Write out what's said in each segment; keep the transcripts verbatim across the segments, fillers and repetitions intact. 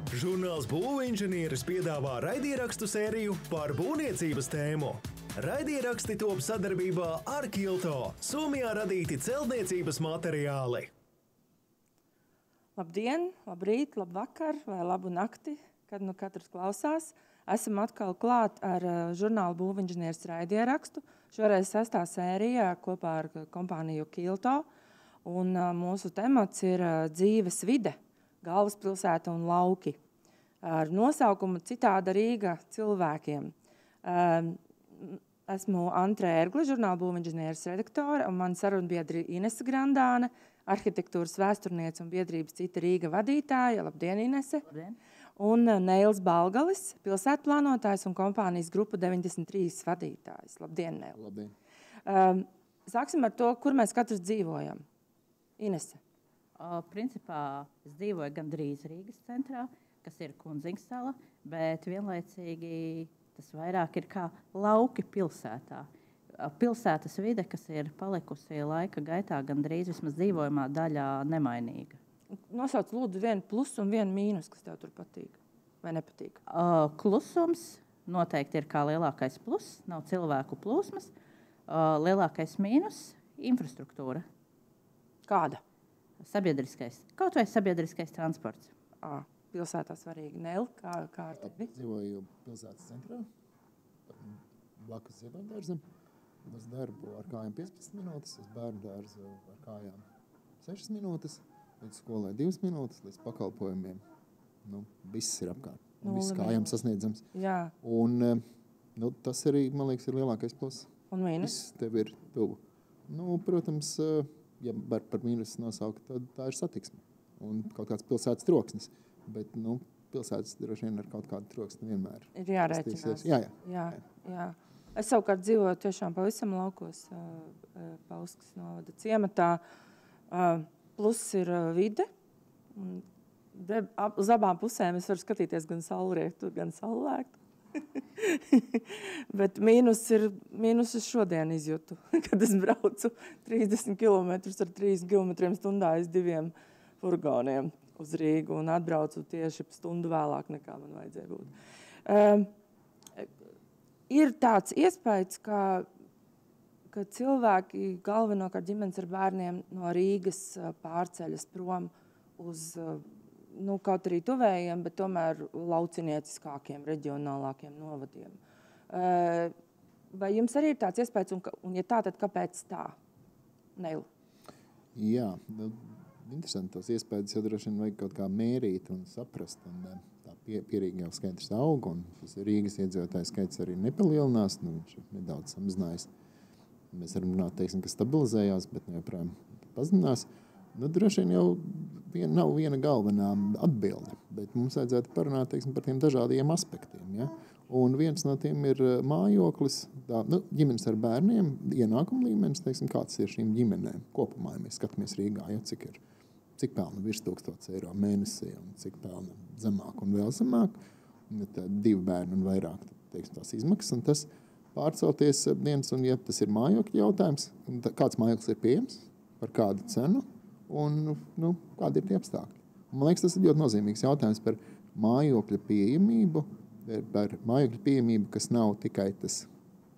Žurnāls Būvinženieris piedāvā raidierakstu sēriju par būvniecības tēmu. Raidieraksti top sadarbībā ar Kilto, Somijā radīti celtniecības materiāli. Labdien, labrīt, labvakar vai labu nakti, kad nu katrs klausās. Esam atkal klāt ar žurnālu Būvinženieris raidierakstu. Šoreiz sestā sērijā kopā ar kompāniju Kilto. Un mūsu temats ir dzīves vide, galvaspilsēta un lauki. Ar nosaukumu Citāda Rīga cilvēkiem. Esmu Antre Ergli, žurnāla Būvinženieris redaktore, un man sarunbiedri Inese Grandāne, arhitektūras vēsturniece un biedrības Cita Rīga vadītāja. Labdien, Inese! Labdien! Un Neils Balgalis, pilsētplānotājs un kompānijas grupa deviņdesmit trīs vadītājs. Labdien, Neil! Labdien! Um, sāksim ar to, kur mēs katrs dzīvojam. Inese? O, principā es dzīvoju gandrīz Rīgas centrā, kas ir Kunziņsala, bet vienlaicīgi tas vairāk ir kā lauki pilsētā. Pilsētas vide, kas ir palikusi laika gaitā gandrīz vismaz dzīvojumā daļā nemainīga. Nosauc lūdzu vienu plus un vienu mīnus, kas tev tur patīk vai nepatīk. Uh, klusums noteikti ir kā lielākais plus, nav cilvēku plūsmas. Uh, lielākais mīnus – infrastruktūra. Kāda? Sabiedriskais. Kaut vai sabiedriskais transports. À, pilsētā svarīgi. Nel, kā, kā ar tevi? Dzīvoju pilsētas centrā, blakus Ziedondarzam. Es darbu ar kājām piecpadsmit minūtes, es bērnu dārzu ar kājām sešas minūtes. Līdz skolai divas minūtes, līdz pakalpojumiem. Nu, viss ir apkārt. Viss kājām sasniedzams. Jā. Un nu, tas arī, man liekas, ir lielākais plus. Un mīnus? Viss tev ir tuvu. Nu, protams, ja var par mīnus nosaukt, tad tā ir satiksme. Un kaut kāds pilsētas troksnis. Bet, nu, pilsētas droši vien ar kaut kādu troksni vienmēr. Ir jārēķinās. Jā, jā. jā, jā. Es savukārt dzīvoju tiešām pavisam laukos Pauskas novada ciematā. Plus ir vide. Un uz abām pusēm es varu skatīties gan saulriektu, gan saulēktu. Bet mīnus ir, mīnus es šodien izjūtu, kad es braucu trīsdesmit kilometrus ar trīs kilometriem stundā aiz diviem furgoniem uz Rīgu un atbraucu tieši stundu vēlāk, nekā man vajadzēja būt. Um, ir tāds iespējas, ka ka cilvēki galvenokārt ģimenes ar bērniem no Rīgas pārceļas prom uz, nu, kaut arī tuvējiem, bet tomēr laucinieciskākiem, reģionālākiem novadiem. Vai jums arī ir tāds iespējas, un, un ja tā, tad kāpēc tā? Neil? Jā, nu, interesanti tos iespējas, jo droši vien vajag kaut kā mērīt un saprast, un tā pie, pierīgi jau skaitrs aug, un tas Rīgas iedzīvotāju skaits arī nepalielinās, nu, viņš ir nedaudz samazinājis. Mēs varam runāt, teiksim, ka stabilizējās, bet joprojām pazinās. Nu, droši vien jau vien, nav viena galvenā atbilde, bet mums vajadzētu parunāt, teiksim, par tiem dažādiem aspektiem. Ja? Un viens no tiem ir mājoklis, tā, nu, ģimenes ar bērniem, ienākuma līmenis, teiksim, kāds ir šīm ģimenēm kopumā, ja mēs skatāmies Rīgā, ja, cik ir, cik pelna virs tūkstotis eiro mēnesī un cik pelna zemāk un vēl zemāk, un ja divi bērni un vairāk, teiksim, tās izmaksas, un tas pārcelties dienas, un ja tas ir mājokļa jautājums, kāds mājoklis ir pieejams, par kādu cenu, un nu, kādi ir tie apstākļi. Un, man liekas, tas ir ļoti nozīmīgs jautājums par mājokļa pieejamību, par mājokļa pieejamību, kas nav tikai tas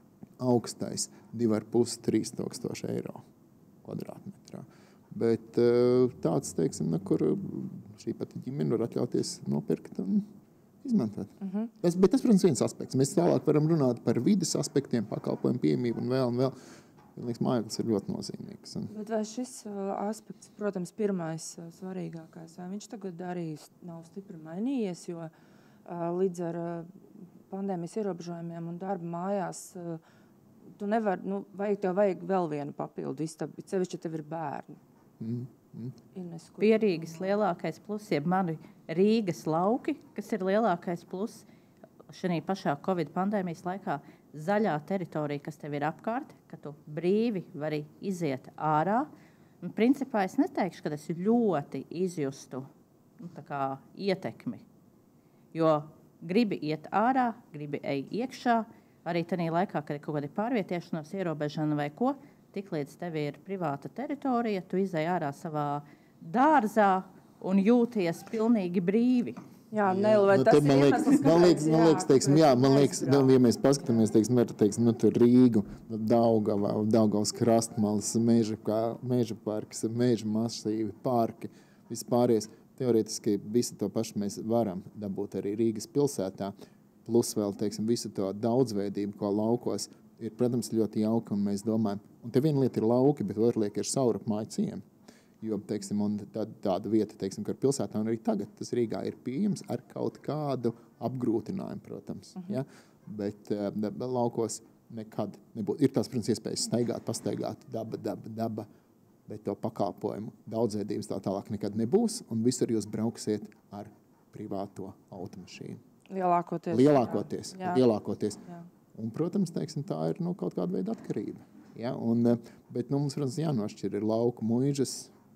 augstais divi ar pus trīs tūkstoši eiro kvadrātmetrā. Bet tāds, teiksim, ne, kur šī pati ģimene var atļauties nopirkt un izmantot. Uh-huh. tas, bet tas, protams, viens aspekts. Mēs tālāk varam runāt par vides aspektiem, pakalpojumu piemību un vēl un vēl. Liekas, mājoklis ir ļoti nozīmīgs. Un... Bet vai šis uh, aspekts, protams, pirmais uh, svarīgākais, vai viņš tagad arī nav stipri mainījies, jo uh, līdz ar uh, pandēmijas ierobežojumiem un darba mājās uh, tu nevar, nu, vajag, tev vajag vēl vienu papildu istabu, sevišķi tev ir bērni. Mm. Mm. Ines, kur... Pie Rīgas lielākais plus, jeb mani Rīgas lauki, kas ir lielākais plus šajā pašā Covid pandēmijas laikā, zaļā teritorija, kas tev ir apkārt, ka tu brīvi vari iziet ārā. Un, principā es neteikšu, ka es ļoti izjustu nu, tā kā ietekmi, jo gribi iet ārā, gribi ej iekšā, arī tajā laikā, kad ir kaut kāda pārvietiešanās ierobežana vai ko, tik līdz tev ir privāta teritorija, tu izej ārā savā dārzā un jūties pilnīgi brīvi. Jā, Nel, vai nu, tas man ir liekas, iemesls, man liekas, kāpēc, man liekas, teiksim, jā, man liekas, nu, aizbraukt? ja mēs paskatāmies, teiksim, var, teiksim, nu, tur Rīgu, Daugava, Daugavas krastmalas, meža, meža parks, meža masīvi, parki, vispāries. Teorētiski visu to pašu mēs varam dabūt arī Rīgas pilsētā, plus vēl, teiksim, visu to daudzveidību, ko laukos, ir, protams, ļoti jauka, un mēs domājam, un te viena lieta ir lauki, bet otra lieta ir saurapmāju ciemi. Jo, teiksim, un tā, tāda vieta, teiksim, ka pilsētā un arī tagad tas Rīgā ir pieejams ar kaut kādu apgrūtinājumu, protams. Uh-huh. Ja? Bet uh, laukos nekad nebūtu. Ir tās, protams, iespējas staigāt, pastaigāt, daba, daba, daba, bet to pakalpojumu daudzveidības tā tālāk nekad nebūs, un visur jūs brauksiet ar privāto automašīnu. Lielākoties. Lielākoties. Jā. Lielākoties. Jā. Un, protams, teiksim, tā ir nu, kaut kāda veida atkarība. Ja? Un, bet nu, mums, protams, jānošķir ir lauku muižas,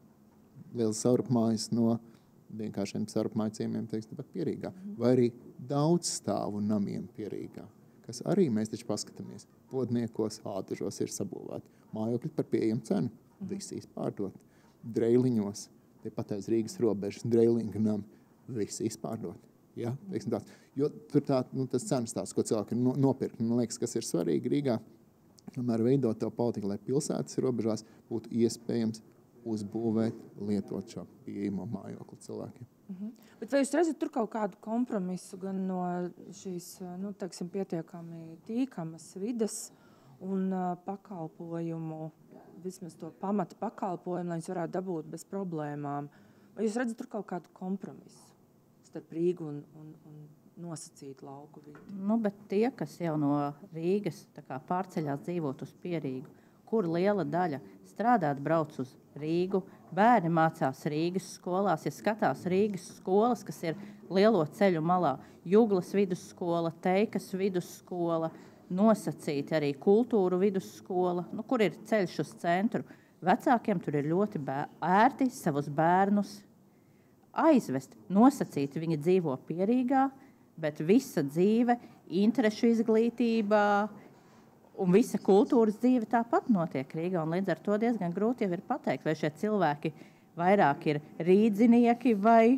liels saurapmājas no vienkāršiem saurapmāju ciemiem, teiksim, pat Pierīgā. Vai arī daudz stāvu namiem Pierīgā, kas arī mēs taču paskatāmies. Podniekos, ātužos ir sabūvēti. Mājokļi par pieejamu cenu, visi izpārdot. Dreiliņos, tepat aiz Rīgas robežas, Dreilinga nam, visi izpārdot. Ja? Teiksim tāds. Jo tur tā, nu, tas cenas tās, ko cilvēki ir nopirkt. Man liekas, kas ir svarīgi Rīgā, tomēr veidot to politiku, lai pilsētas robežās būtu iespējams uzbūvēt, lietot šo pieejamo mājokli cilvēkiem. Uh-huh. Bet vai jūs redzat tur kaut kādu kompromisu gan no šīs, nu, teiksim, pietiekami tīkamas vides un uh, pakalpojumu, vismaz to pamata pakalpojumu, lai jūs varētu dabūt bez problēmām? Vai jūs redzat tur kaut kādu kompromisu starp Rīgu un, un, un nosacītu lauku vidi? Nu, bet tie, kas jau no Rīgas tā kā pārceļās dzīvot uz Pierīgu, kur liela daļa strādāt brauc uz Rīgu, bērni mācās Rīgas skolās, ja skatās Rīgas skolas, kas ir lielo ceļu malā, Juglas vidusskola, Teikas vidusskola, nosacīti arī kultūru vidusskola, nu, kur ir ceļš uz centru. Vecākiem tur ir ļoti bēr, ērti savus bērnus aizvest. Nosacīti viņi dzīvo Pierīgā, bet visa dzīve, interešu izglītībā, un visa kultūras dzīve tāpat notiek Rīgā, un līdz ar to diezgan grūti jau ir pateikt, vai šie cilvēki vairāk ir rīdzinieki vai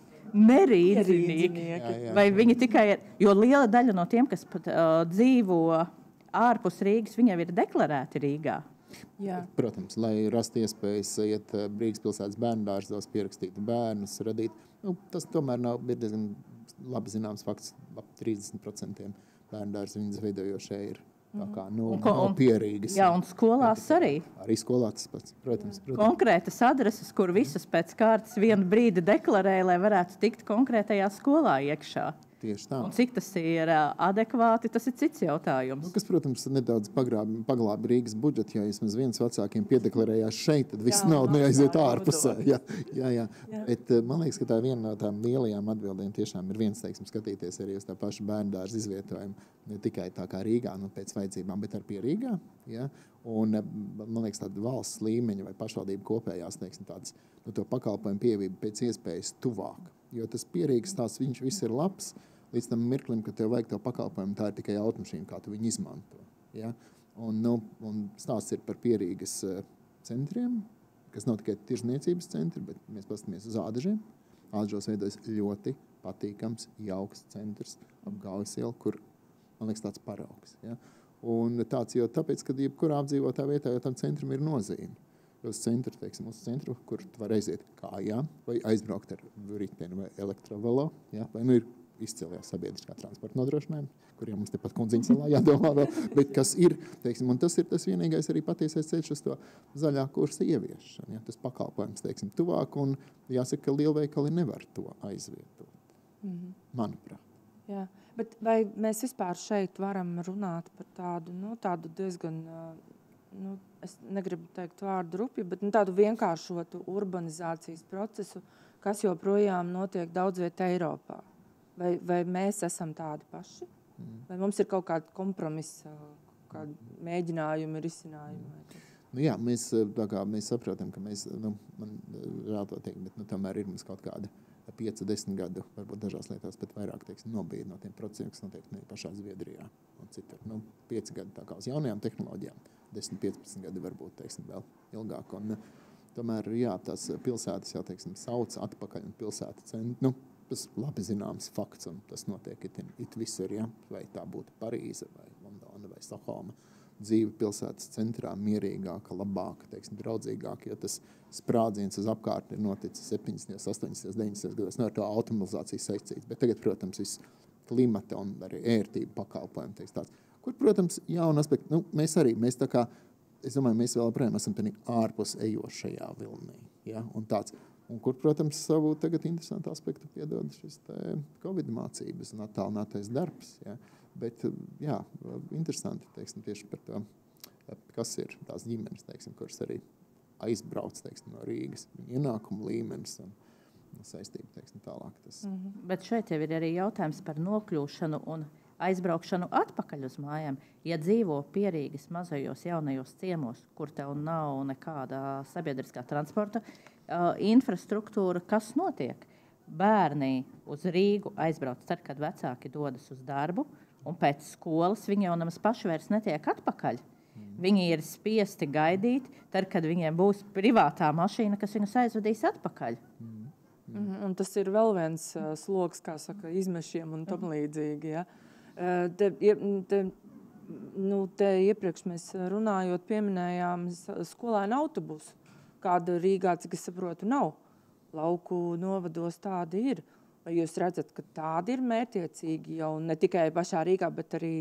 nerīdzinieki. Jā, jā. Vai viņi tikai ir, jo liela daļa no tiem, kas pat uh, dzīvo ārpus Rīgas, viņi jau ir deklarēti Rīgā. Jā. Protams, lai rastu iespējas iet Rīgas pilsētas bērndārzos, pierakstīt bērnus, radīt, nu, tas tomēr nav diezgan labi zināms fakts, ap trīsdesmit procenti bērndārzi viņas veidojošie ir. Tā kā no, un, no Pierīgas. Jā, un skolās arī. Arī skolā tas pats, protams, protams. Konkrētas adreses, kur visus pēc kārtas vienu brīdi deklarēja, lai varētu tikt konkrētajā skolā iekšā. Tieši tā. Un cik tas ir adekvāti, tas ir cits jautājums. Nu, kas, protams, nedaudz paglābi, paglābi Rīgas budžetu, ja vismaz viens vecākiem piedeklarējās šeit, tad viss nauda neaiziet ārpusē. Jā, jā, jā. jā. Et, man liekas, ka tā viena no tām lielajām atbildēm tiešām ir viens, teiksim, skatīties arī uz tā paša bērndārza izvietojumu, ne tikai tā kā Rīgā, nu, pēc vajadzībām, bet ar pie Rīgā. Ja? Un, man liekas, tāda valsts līmeņa vai pašvaldība kopējās, teiksim, tādas, nu, to pakalpojumu pievību pēc iespējas tuvāk. Jo tas Pierīgas tās, viņš viss ir labs, līdz tam mirklim, ka tev vajag to pakalpojumu, tā ir tikai automašīna, kā tu viņu izmanto. Ja? Un, nu, un stāsts ir par Pierīgas centriem, kas nav tikai tirzniecības centri, bet mēs paskatāmies uz Ādažiem. Ādažos veidojas ļoti patīkams, jauks centrs ap Gaujas ielu, kur, man liekas, tāds paraugs. Ja? Un tāds jau tāpēc, ka jebkurā apdzīvotā vietā jau tam centram ir nozīme. Uz centru, teiksim, uz centru, kur tu var aiziet kājām, vai aizbraukt ar riteni vai elektrovelo, ja? Vai nu ir izcēlījā sabiedriskā transporta nodrošinājuma, kuriem mums tepat Kundziņas salā jādomā vēl, bet kas ir, teiksim, un tas ir tas vienīgais arī patiesais ceļš uz to zaļā kursa ieviešanu, ja? Tas pakalpojums, teiksim, tuvāk, un jāsaka, ka lielveikali nevar to aizvietot, mm-hmm. manuprāt. Jā, bet vai mēs vispār šeit varam runāt par tādu, nu, tādu diezgan, nu, es negribu teikt vārdu rupju, bet nu, tādu vienkāršotu urbanizācijas procesu, kas joprojām notiek daudz viet Eiropā? Vai, vai mēs esam tādi paši? Mm. Vai mums ir kaut kāda kompromisa, kāda mēģinājuma, risinājuma? Nu jā, mēs, tā kā, mēs saprotam, ka mēs, nu, man žēl to teikt, bet nu, tomēr ir mums kaut kāda pieci, desmit gadu, varbūt dažās lietās pat vairāk, teiksim, nobīdi no tiem procesiem, kas notiek ne pašā Zviedrijā un citur. Nu, pieci gadi tā kā uz jaunajām tehnoloģijām, desmit, piecpadsmit gadi varbūt, teiksim, vēl ilgāk. Un tomēr, jā, tās pilsētas jau, teiksim, sauc atpakaļ un pilsēta cent, nu, tas labi zināms fakts, un tas notiek it, it visur, ja? Vai tā būtu Parīze, vai Londona, vai Stokholma. Dzīve pilsētas centrā mierīgāka, labāka, teiksim, draudzīgāka, jo tas sprādziens uz apkārt ir noticis septiņdesmitajos, astoņdesmitajos, deviņdesmitajos gados, no ar to automatizāciju saistīts. Bet tagad, protams, viss klimata un arī ērtība pakalpojumi, teiks tāds. Kur, protams, jauna aspekta, nu, mēs arī, mēs tā kā, es domāju, mēs vēl projām esam tādā ārpus ejošajā vilnī, ja, un tāds. Un kur, protams, savu tagad interesantu aspektu piedod šis te Covid mācības un attālinātais darbs, ja. Bet, jā, interesanti, teiksim, tieši par to, kas ir tās ģimenes, teiksim, kuras arī aizbrauc, teiksim, no Rīgas, ienākumu līmenis un saistība, teiksim, tālāk. Tas. Mm-hmm. Bet šeit jau ir arī jautājums par nokļūšanu un aizbraukšanu atpakaļ uz mājām. Ja dzīvo Pierīgas mazajos jaunajos ciemos, kur tev nav nekāda sabiedriskā transporta uh, infrastruktūra, kas notiek? Bērni uz Rīgu aizbrauc tad, kad vecāki dodas uz darbu, un pēc skolas viņi jau nemaz paši vairs netiek atpakaļ. Mm. Viņi ir spiesti gaidīt, tad, kad viņiem būs privātā mašīna, kas viņus aizvedīs atpakaļ. Mm. Mm. Un tas ir vēl viens uh, sloks, kā saka, izmešiem un tam līdzīgi. Ja? Uh, te, te, nu, te iepriekš mēs runājot pieminējām skolēnu autobusu, kāda Rīgā, cik es saprotu, nav. Lauku novados tādi ir. Vai jūs redzat, ka tādi ir mērķiecīgi jau ne tikai pašā Rīgā, bet arī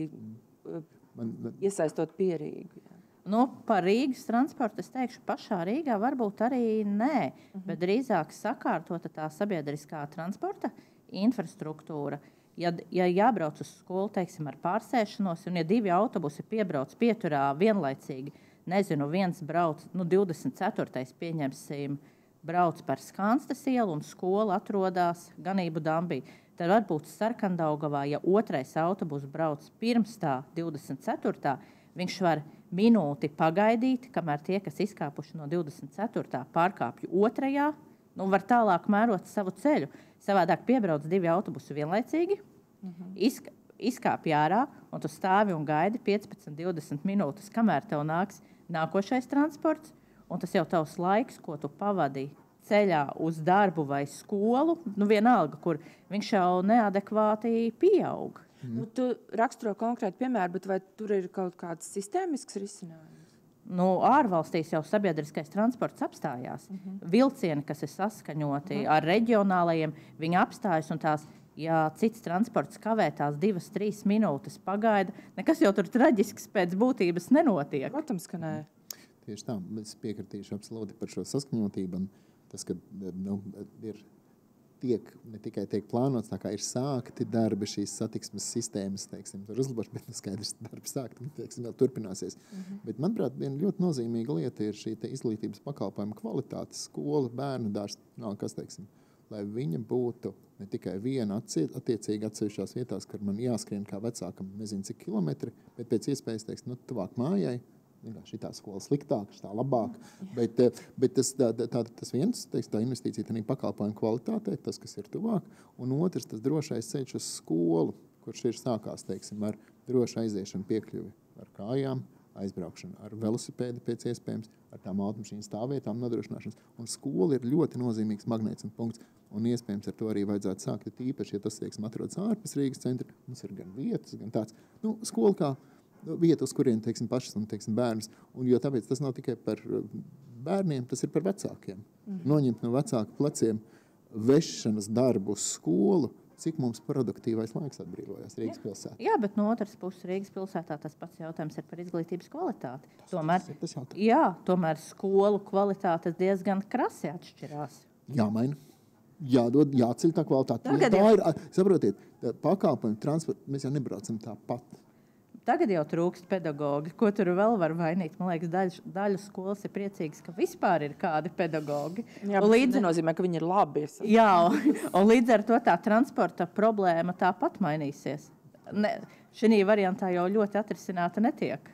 man, man... iesaistot Pierīgu? Jā. Nu, par Rīgas transportu es teikšu, pašā Rīgā varbūt arī nē, uh-huh. bet drīzāk sakārtota tā sabiedriskā transporta infrastruktūra. Ja, ja jābrauc uz skolu, teiksim, ar pārsēšanos, un ja divi autobusi piebrauc pieturā vienlaicīgi, nezinu, viens brauc, nu, divdesmit ceturtais pieņemsim, brauc par Skanstas ielu un skola atrodas Ganību dambī. Tad varbūt Sarkandaugavā, ja otrais autobus brauc pirms tā divdesmit ceturtā, viņš var minūti pagaidīt, kamēr tie, kas izkāpuši no divdesmit ceturtā pārkāpju otrajā, nu var tālāk mērot savu ceļu. Savādāk piebrauc divi autobusi vienlaicīgi, uh-huh. izk izkāpj ārā, un tu stāvi un gaidi piecpadsmit divdesmit minūtes, kamēr tev nāks nākošais transports. Un tas jau tavs laiks, ko tu pavadi ceļā uz darbu vai skolu, nu vienalga, kur viņš jau neadekvāti pieaug. Mm. Nu, tu raksturo konkrēti piemēru, bet vai tur ir kaut kāds sistēmisks risinājums? Nu, ārvalstīs jau sabiedriskais transports apstājās. Mm-hmm. Vilcieni, kas ir saskaņoti mm-hmm. ar reģionālajiem, viņi apstājas un tās, ja cits transports kavē tās divas, trīs minūtes pagaida, nekas jau tur traģisks pēc būtības nenotiek. Protams, ka nē. Tieši tā, es piekritīšu absolūti par šo saskaņotību. Tas, ka nu, ir tiek, ne tikai tiek plānots, tā kā ir sākti darbi šīs satiksmes sistēmas, teiksim, tur uzlaboši, bet skaidrs, darbi sākti, teiksim, vēl turpināsies. Mm-hmm. Bet, manuprāt, viena ļoti nozīmīga lieta ir šī te izglītības pakalpojuma kvalitāte, skola, bērnu dārs, nav kas, teiksim, lai viņa būtu ne tikai viena attiecīgi atsevišķās vietās, kur man jāskrien kā vecākam, nezinu, cik kilometri, bet pēc iespējas, teiksim, nu, tuvāk mājai, šitā skola sliktāk, šitā labāk, bet, bet tas, tā, tā, tas viens, teiks, tā investīcija tā pakalpojumu kvalitātei, tas, kas ir tuvāk, un otrs, tas drošais ceļš uz skolu, kurš ir sākās, teiksim, ar drošu aiziešanu piekļuvi ar kājām, aizbraukšanu ar velosipēdu pēc iespējams, ar tām automašīnu stāvvietām nodrošināšanas, un skola ir ļoti nozīmīgs magnēts un punkts, un iespējams ar to arī vajadzētu sākt, tīpaši, ja tas, teiksim, atrodas ārpus Rīgas centra, mums ir gan vietas, gan tāds, nu, skola kā vieta, uz kurien, teiksim, pašas un, teiksim, bērnus. Un jo tāpēc tas nav tikai par bērniem, tas ir par vecākiem. Mm. Noņemt no vecāku pleciem vešanas darbu uz skolu, cik mums produktīvais laiks atbrīvojās Rīgas pilsētā. Jā, bet no otras puses Rīgas pilsētā tas pats jautājums ir par izglītības kvalitāti. Tas, tomēr, tas ir tas jautājums. Jā, tomēr skolu kvalitāte diezgan krasi atšķirās. Jāmaina. Jādod, jāceļ tā kvalitāte. Tagad tā jau... ir, saprotiet, pakalpojumu transportu, mēs jau nebraucam tāpat. Tagad jau trūkst pedagogi. Ko tur vēl var vainīt? Man liekas, daļa, daļa skolas ir priecīgas, ka vispār ir kādi pedagogi. Jā, bet līdz... tas nenozīmē, ka viņi ir labi. Jā, un, un līdz ar to tā transporta problēma tāpat mainīsies. Ne, šī variantā jau ļoti atrisināta netiek.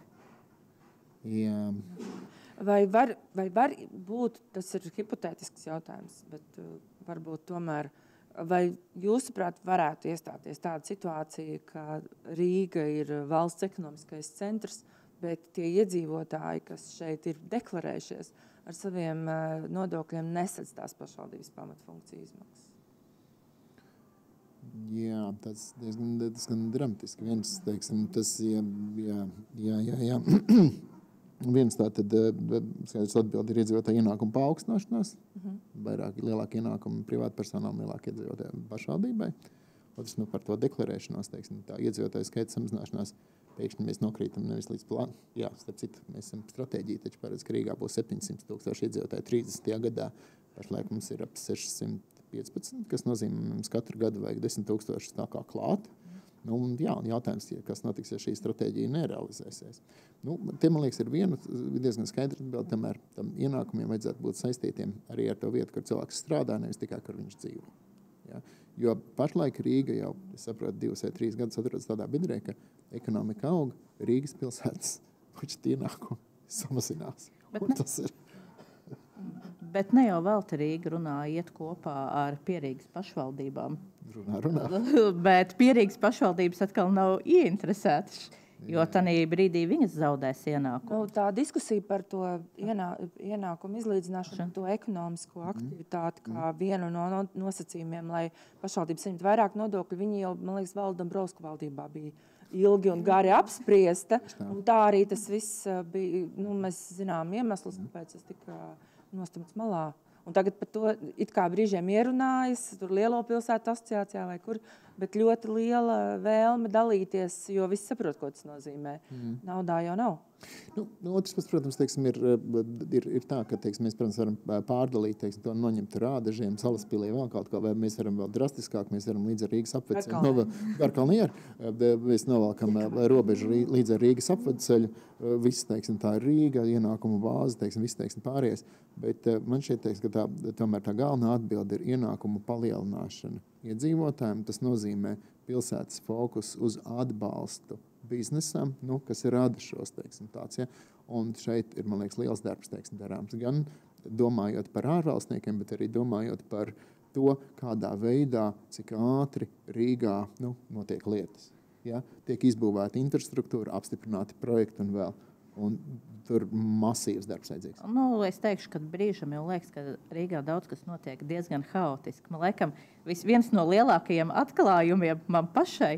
Jā. Vai var, vai var būt, tas ir hipotētisks jautājums, bet uh, varbūt tomēr, vai jūsuprāt varētu iestāties tāda situācija, ka Rīga ir valsts ekonomiskais centrs, bet tie iedzīvotāji, kas šeit ir deklarējušies, ar saviem nodokļiem nesadz tās pašvaldības pamatfunkciju izmaksas? tas diezgan, diezgan dramatiski. Viens, teiksim, tas, jā, jā, jā, jā, jā. Viens tā tad, skaidrs atbildi ir iedzīvotāju ienākumu paaugstināšanās, uh-huh. vairāk, lielāki ienākumi privātpersonām, lielāki iedzīvotāju pašvaldībai. Otrs, nu, par to deklarēšanos, teiksim, tā iedzīvotāju skaita samazināšanās, pēkšņi mēs nokrītam nevis līdz plānu. Jā, starp citu, mēs esam stratēģija, taču paredz, ka Rīgā būs septiņsimt tūkstoši iedzīvotāji trīsdesmitajā gadā. Pašlaik mums ir ap sešsimt piecpadsmit, kas nozīmē, mums katru gadu vajag desmit tūkstošus tā kā klāt. Nu, un jā, jautājums, kas notiks, ja šī stratēģija nerealizēsies. Nu, te, man liekas, ir viena diezgan skaidra atbilde, tomēr tam ienākumiem vajadzētu būt saistītiem arī ar to vietu, kur cilvēks strādā, nevis tikai, kur viņš dzīvo. Ja? Jo pašlaik Rīga jau, es saprotu, divus vai trīs gadus atrodas tādā bidrē, ka ekonomika aug, Rīgas pilsētas budžeta ienākumi samazinās. Bet un ne, tas ir. Bet ne jau velti Rīga runā iet kopā ar Pierīgas pašvaldībām. Runā, runā. Bet Pierīgas pašvaldības atkal nav ieinteresētas, jo tanī brīdī viņas zaudēs ienākumu. Nu, tā diskusija par to ienā, ienākumu izlīdzināšanu, to ekonomisko aktivitāti kā vienu no nosacījumiem, lai pašvaldības saņemtu vairāk nodokļu, viņi jau, man liekas, Valda Dombrovska valdībā bija ilgi un gari apspriesta. Un tā arī tas viss bija, nu, mēs zinām iemeslus, kāpēc tas tika nostumts malā. Un tagad par to it kā brīžiem ierunājas, tur Lielo pilsētu asociācijā vai kur, bet ļoti liela vēlme dalīties, jo visi saprot, ko tas nozīmē. Mm. Naudā jau nav. Nu, otrs, pats, protams, teiksim, ir, ir, ir tā, ka teiksim, mēs, protams, varam pārdalīt, teiksim, to noņemt Rādažiem, Salaspilī vēl kaut kā, vai mēs varam vēl drastiskāk, mēs varam līdz ar Rīgas apvedceļu. Garkalnieru. Mēs novalkam robežu līdz ar Rīgas apvedceļu. Viss, teiksim, tā ir Rīga, ienākumu bāze, teiksim, viss, teiksim, pāries. Bet man šeit, teiksim, ka tā, tomēr tā galvenā atbilde ir ienākumu palielināšana iedzīvotājiem. Tas nozīmē pilsētas fokus uz atbalstu biznesam, nu, kas ir rada šos, teiksim, tāds, ja. Un šeit ir, man liekas, liels darbs, teiksim, darāms. Gan domājot par ārvalstniekiem, bet arī domājot par to, kādā veidā, cik ātri Rīgā, nu, notiek lietas. Ja? Tiek izbūvēta infrastruktūra, apstiprināti projekti un vēl. Un tur masīvs darbs vajadzīgs. Nu, es teikšu, ka brīžam jau liekas, ka Rīgā daudz kas notiek diezgan haotiski. Man laikam, viens no lielākajiem atklājumiem man pašai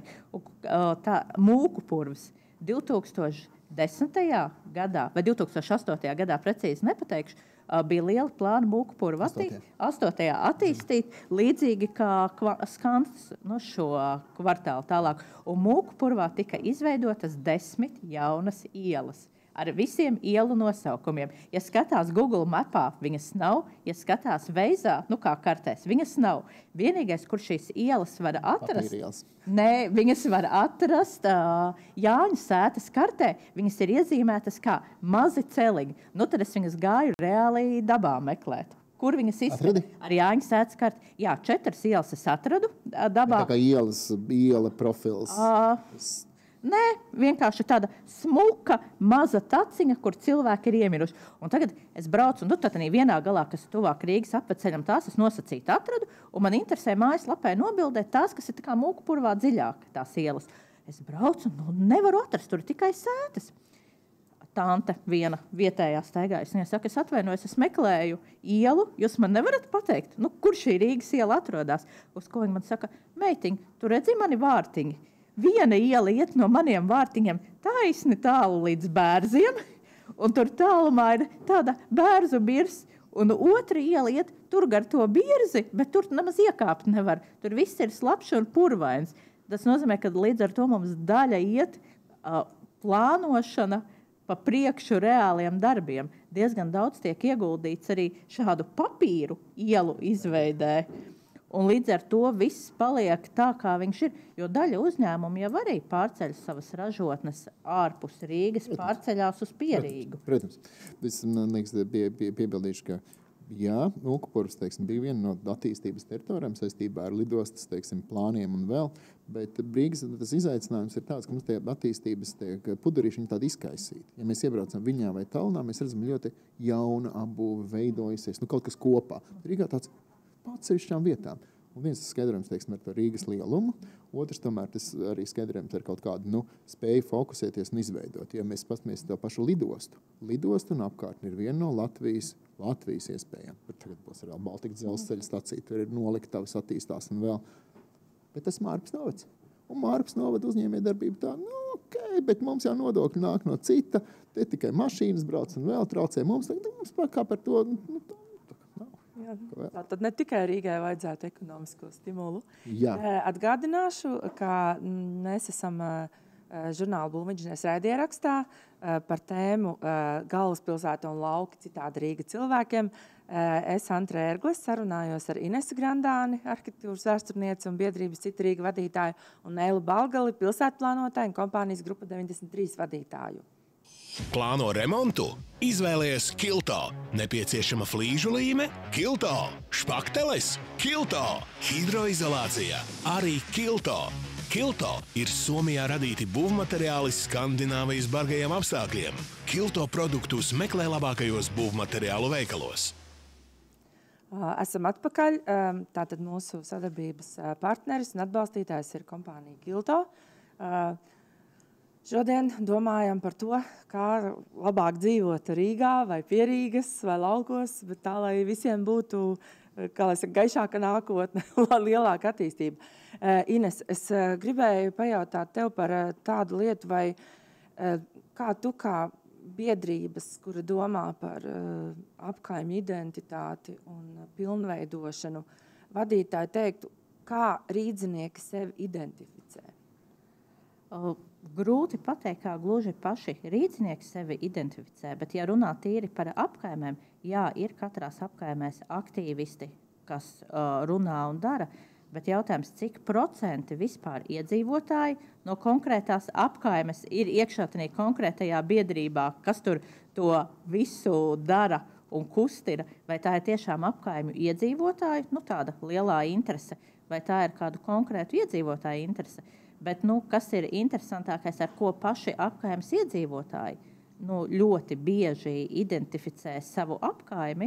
tā mūku purvs divi tūkstoši desmitajā gadā vai divi tūkstoši astotajā gadā, precīzi nepateikšu, bija liela plāna mūku purvu attī- astotajā attīstīt, līdzīgi kā Skans, nu, šo kvartālu tālāk. Un mūku purvā tika izveidotas desmit jaunas ielas ar visiem ielu nosaukumiem. Ja skatās Google mapā, viņas nav. Ja skatās Veizā, nu kā kartēs, viņas nav. Vienīgais, kur šīs ielas var atrast, ne, viņas var atrast uh, Jāņu sētas kartē, viņas ir iezīmētas kā mazi celiņi. Nu, tad es viņas gāju reāli dabā meklēt. Kur viņas izskata? Ar Jāņu sētas karti. Jā, četras ielas es atradu uh, dabā. Tā kā ielas, iela profils. Uh, Nē, vienkārši tāda smuka, maza taciņa, kur cilvēki ir iemiruši. Un tagad es braucu, un nu, tad vienā galā, kas ir tuvāk Rīgas apveceļam, tās es nosacīti atradu, un man interesē mājaslapē nobildēt tās, kas ir tā kā mūku purvā dziļāk, tās ielas. Es braucu, un nu, nevaru atrast, tur ir tikai sētas. Tante viena vietējā staigājas, un viņa saka, es atvainojos, es meklēju ielu, jūs man nevarat pateikt, nu, kur šī Rīgas iela atrodas. Uz ko viņa man saka, meitiņ, tu redzi mani vārtiņi? Viena iela iet no maniem vārtiņiem taisni tālu līdz Bērziem, un tur tālumā ir tāda bērzu birs, un otra iela iet tur gar to birzi, bet tur nemaz iekāpt nevar. Tur viss ir slapš un purvains. Tas nozīmē, ka līdz ar to mums daļa iet uh, plānošana pa priekšu reāliem darbiem. Diezgan daudz tiek ieguldīts arī šādu papīru ielu izveidē. Un līdz ar to viss paliek tā, kā viņš ir. Jo daļa uzņēmumu jau arī pārceļ savas ražotnes ārpus Rīgas, pārceļās uz Pierīgu. Protams. Es, man liekas, pie, pie, piebildīšu, ka jā, Mūkupurvs, teiksim, bija viena no attīstības teritorijām saistībā ar lidostas, teiksim, plāniem un vēl. Bet Rīgas tas izaicinājums ir tāds, ka mums tie attīstības tiek pudarīši tādi izkaisīti. Ja mēs iebraucam Viņā vai Tallinā, mēs redzam ļoti jauna apbūve veidojusies, nu kaut kas kopā. Rīgā tāds atsevišķām vietām. Un viens skaidrojums, teiksim, ar to Rīgas lielumu, otrs tomēr tas arī skaidrojums ar kaut kādu, nu, spēju fokusēties un izveidot. Ja mēs pastamies to pašu lidostu, lidostu un apkārtni ir viena no Latvijas, Latvijas iespējām. Bet tagad būs arī Baltika dzelzceļa stacija, tur ir noliktavas attīstās un vēl. Bet tas Mārpas novads. Un Mārpas novada uzņēmējdarbība tā, nu, ok, bet mums jau nodokļi nāk no cita, te tikai mašīnas brauc un vēl traucē. Mums, mums kā par to, nu, tā, tā, Jā, tā tad ne tikai Rīgai vajadzētu ekonomisko stimulu. Jā. Atgādināšu, ka mēs esam žurnāla Būvniecības raidierakstā par tēmu galvaspilsēta un lauki citādi Rīga cilvēkiem. Es, Antra Ērglis, sarunājos ar Inesu Grandāni, arhitektūras vēsturnieci un biedrības Cita Rīga vadītāju, un Nēlu Balgali, pilsētplānotāju un kompānijas Grupa deviņdesmit trīs vadītāju. Plāno remontu? Izvēlies Kilto. Nepieciešama flīžu līme? Kilto. Špakteles? Kilto. Hidroizolācija? Arī Kilto. Kilto ir Somijā radīti būvmateriāli Skandināvijas bargajiem apstākļiem. Kilto produktus meklē labākajos būvmateriālu veikalos. Esam atpakaļ. Tātad mūsu sadarbības partneris un atbalstītājs ir kompānija Kilto. Šodien domājam par to, kā labāk dzīvot Rīgā vai pie Rīgas vai laukos, bet tā, lai visiem būtu, kā lai saka, gaišāka nākotne, lielāka attīstība. Ines, es gribēju pajautāt tev par tādu lietu, vai kā tu kā biedrības, kura domā par apkaimju identitāti un pilnveidošanu, vadītāji teiktu, kā rīdzinieki sevi identificē? Grūti pateikt, kā gluži paši rīdznieki sevi identificē, bet, ja runā tīri par apkaimēm, jā, ir katrās apkaimēs aktīvisti, kas uh, runā un dara, bet jautājums, cik procenti vispār iedzīvotāji no konkrētās apkaimes ir iekšā tajā konkrētajā biedrībā, kas tur to visu dara un kustina, vai tā ir tiešām apkaimju iedzīvotāju, nu tāda lielā interese, vai tā ir kādu konkrētu iedzīvotāju interese. Bet, nu, kas ir interesantākais, ar ko paši apkaimes iedzīvotāji nu, ļoti bieži identificē savu apkaimi,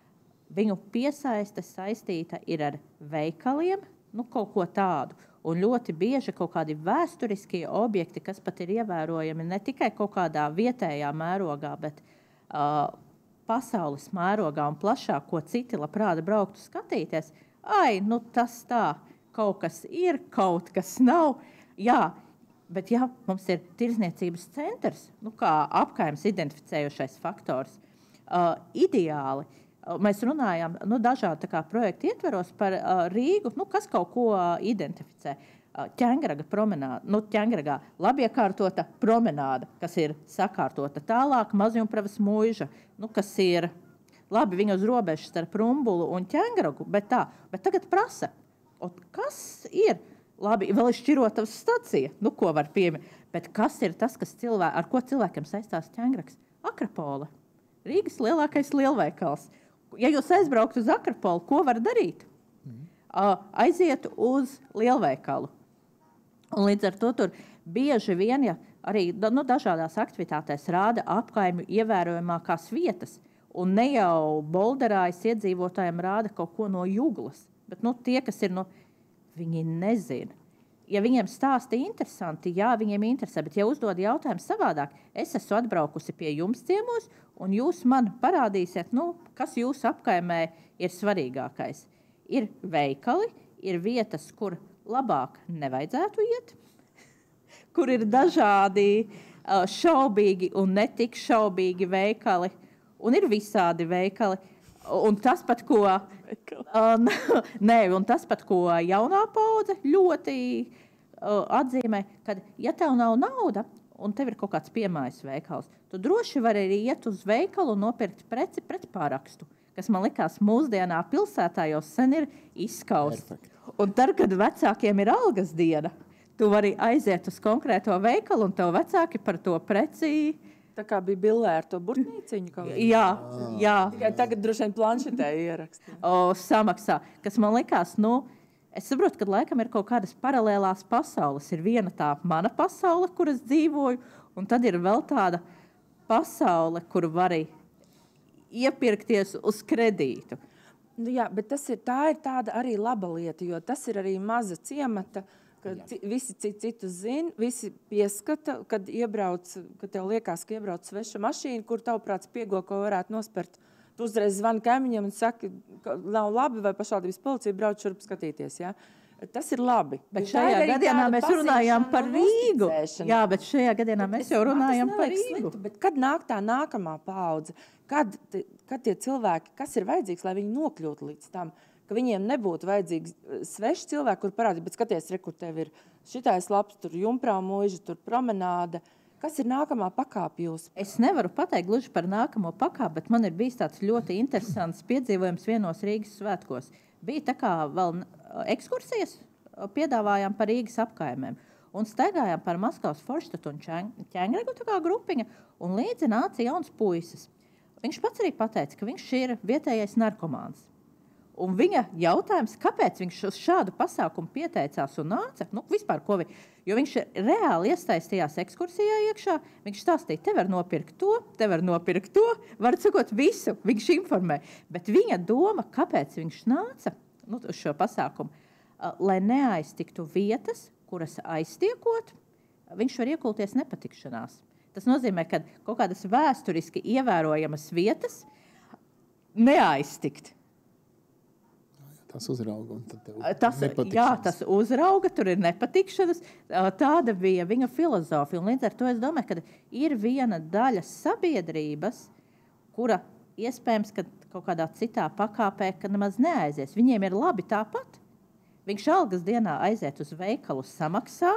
viņu piesaiste saistīta ir ar veikaliem, nu, kaut ko tādu. Un ļoti bieži kaut kādi vēsturiskie objekti, kas pat ir ievērojami ne tikai kaut kādā vietējā mērogā, bet uh, pasaules mērogā un plašāk, ko citi labprāt brauktu skatīties. Ai, nu tas tā, kaut kas ir, kaut kas nav. Jā, bet ja mums ir tirdzniecības centrs, nu, kā apkaimes identificējošais faktors, uh, ideāli. Uh, mēs runājam nu, dažādi tā kā projektu ietveros par uh, Rīgu, nu, kas kaut ko uh, identificē. Uh, Ķengraga promenāda, nu, Ķengragā labi iekārtota promenāda, kas ir sakārtota tālāk, Mazjumpravas muiža, nu, kas ir labi viņa uz robežas starp Rumbulu un Ķengragu, bet tā, bet tagad prasa, un kas ir? Labi, vēl ir šķirotavas stacija, nu, ko var pieminēt. Bet kas ir tas, kas cilvē, ar ko cilvēkiem saistās Ķengrags? Akropole. Rīgas lielākais lielveikals. Ja jūs aizbrauktu uz Akropoli, ko var darīt? Mm. Uh, aiziet uz lielveikalu. Un līdz ar to tur bieži vien, ja arī nu, dažādās aktivitātēs rāda apkaimju ievērojamākās vietas. Un ne jau bolderājas iedzīvotājiem rāda kaut ko no Juglas. Bet nu, tie, kas ir no... Viņi nezina. Ja viņiem stāsti interesanti, jā, viņiem interesē, bet ja uzdod jautājumu savādāk, es esmu atbraukusi pie jums ciemos, un jūs man parādīsiet, nu, kas jūsu apkaimē ir svarīgākais. Ir veikali, ir vietas, kur labāk nevajadzētu iet, kur ir dažādi šaubīgi un netik šaubīgi veikali, un ir visādi veikali. Un tas pat, ko, uh, nē, un tas pat, ko jaunā paudze ļoti uh, atzīmē, kad, ja tev nav nauda un tev ir kaut kāds piemājas veikals, tu droši vari arī iet uz veikalu un nopirkt preci pret pārakstu, kas man likās mūsdienā pilsētā jau sen ir izskausts. Un tad, kad vecākiem ir algas diena, tu vari aiziet uz konkrēto veikalu un tev vecāki par to preci... Tā kā bija billē ar to burtnīciņu kaut kādā. Jā, jā. Tikai tagad droši vien planšetē ierakstīt. O, samaksā, kas man likās, nu, es saprotu, ka laikam ir kaut kādas paralēlās pasaules. Ir viena tā mana pasaule, kur es dzīvoju, un tad ir vēl tāda pasaule, kur vari iepirkties uz kredītu. Nu, jā, bet tas ir, tā ir tāda arī laba lieta, jo tas ir arī maza ciemata, kad visi citu zina, visi pieskata, kad iebrauc, kad tev liekas, ka iebrauc sveša mašīna, kur tavuprāt spiego, ko varētu nospert. Tu uzreiz zvani kaimiņiem un saki, ka nav labi, vai pašvaldības policija brauc šurp skatīties. Ja? Tas ir labi. Bet šajā gadienā mēs runājām par Rīgu. Jā, bet šajā gadienā mēs jau runājām par Rīgu. Bet kad nāk tā nākamā paudze? Kad, kad tie cilvēki, kas ir vajadzīgs, lai viņi nokļūtu līdz tam, ka viņiem nebūtu vajadzīgs sveši cilvēki, kur parādīt, bet skaties, re, kur tev ir šitais labs, tur jumprā mūža, tur promenāde. Kas ir nākamā pakāpe jūs? Es nevaru pateikt gluži par nākamo pakāpi, bet man ir bijis tāds ļoti interesants piedzīvojums vienos Rīgas svētkos. Bija tā kā vēl ekskursijas, piedāvājām par Rīgas apkaimēm. Un staigājām par Maskavas Forštatu un Ķengregu tā kā grupiņa, un līdzi nāca jauns puisis. Viņš pats arī pateica, ka viņš ir vietējais narkomāns. Un viņa jautājums, kāpēc viņš uz šādu pasākumu pieteicās un nāca, nu, vispār ko viņš, jo viņš reāli iesaistījās ekskursijā iekšā, viņš stāstīja, te var nopirkt to, te var nopirkt to, var sakot visu, viņš informē. Bet viņa doma, kāpēc viņš nāca, nu, uz šo pasākumu, lai neaiztiktu vietas, kuras aiztiekot, viņš var iekulties nepatikšanās. Tas nozīmē, ka kaut kādas vēsturiski ievērojamas vietas neaiztikt. Tas uzrauga un tad tev tas, jā, tas uzrauga, tur ir nepatikšanas. Tāda bija viņa filozofija. Un līdz ar to es domāju, ka ir viena daļa sabiedrības, kura iespējams, ka kaut kādā citā pakāpē, ka nemaz neaizies. Viņiem ir labi tāpat. Viņš algas dienā aiziet uz veikalu samaksā,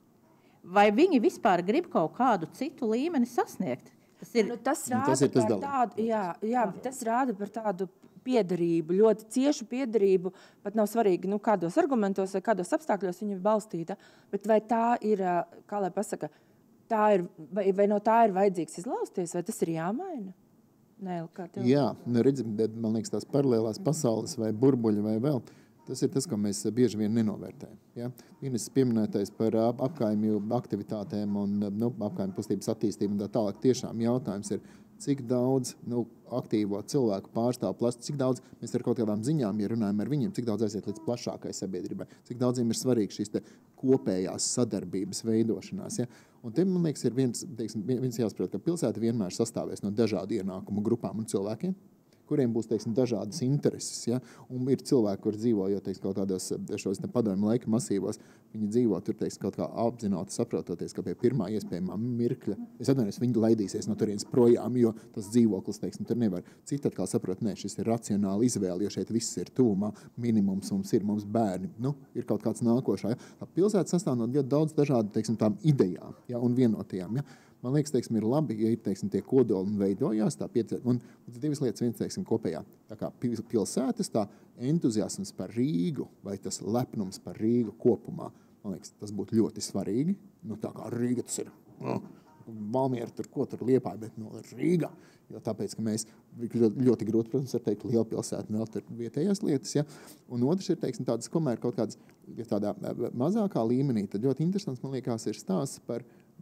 vai viņi vispār grib kaut kādu citu līmeni sasniegt? Tas ir, nu, tas rāda, tas ir tas par tādu, jā, jā, tas rāda par tādu piederību, ļoti ciešu piederību, pat nav svarīgi, nu, kādos argumentos vai kādos apstākļos viņa ir balstīta, bet vai tā ir, kā lai pasaka, tā ir, vai, vai no tā ir vajadzīgs izlausties, vai tas ir jāmaina? Nē, kā tev? Jā, nu, redzi, man liekas, tās paralēlās pasaules vai burbuļi vai vēl. Tas ir tas, ko mēs bieži vien nenovērtējam. Ja? Vienas pieminētais par apkaimju aktivitātēm un nu, apkaimju kustības attīstību un tā tālāk. Tiešām jautājums ir, cik daudz nu, aktīvo cilvēku pārstāv plaši, cik daudz mēs ar kaut kādām ziņām, ja runājam ar viņiem, cik daudz aiziet līdz plašākai sabiedrībai, cik daudziem ir svarīgi šīs te kopējās sadarbības veidošanās. Ja? Un te, man liekas, ir viens, teiksim, viens jāsaprot, ka pilsēta vienmēr sastāvēs no dažādu ienākumu grupām un cilvēkiem, kuriem būs, teiksim, dažādas intereses. Ja? Un ir cilvēki, kur dzīvo, jo, teiksim, kaut kādos šos padomju laika masīvos, viņi dzīvo tur, teiksim, kaut kā apzināti saprototies, ka pie pirmā iespējamā mirkļa, es atvainojos, viņi laidīsies no turienes projām, jo tas dzīvoklis, teiksim, tur nevar. Citi atkal saprot, nē, šis ir racionāli izvēle, jo šeit viss ir tūmā, minimums mums ir, mums bērni, nu, ir kaut kāds nākošā. Ja? Tā pilsēta sastāv no ļoti daudz dažādu, teiksim, tām idejām, ja? Un vienotajām, ja? Man liekas, teiksim, ir labi, ja ir, teiksim, tie kodoli un veidojās tā piecēt. Un, un divas lietas, viens, teiksim, kopējā. Tā kā pilsētas, tā entuziasms par Rīgu vai tas lepnums par Rīgu kopumā. Man liekas, tas būtu ļoti svarīgi. Nu, tā kā Rīga tas ir, nu, Valmiera tur, ko tur Liepāja, bet nu, Rīga. Jo tāpēc, ka mēs ļoti, ļoti grūti, protams, var teikt, liela pilsēta vēl tur vietējās lietas. Ja? Un otrs ir, teiksim, tādas, komēr kaut kādas ja tādā mazākā līmenī, tad ļoti interesants, man liekas, ir stāsts par